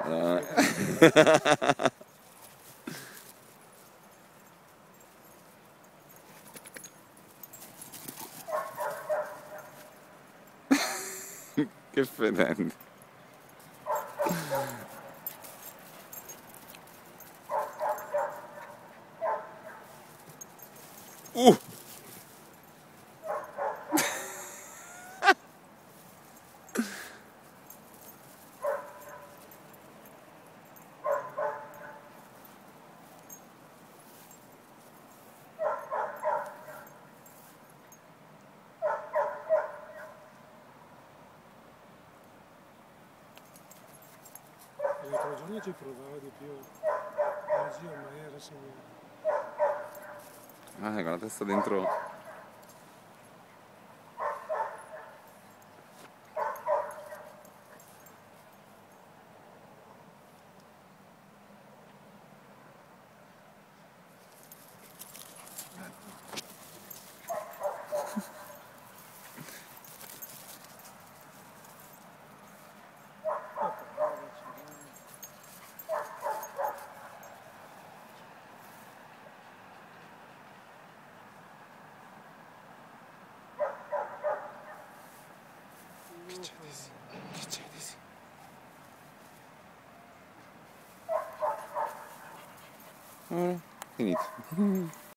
Che fedente. Uh! L'altro giorno ci provava di più, oggi ormai era segnato. Ah, con la testa dentro. Che c'è di sì? Che c'è di sì? Finito.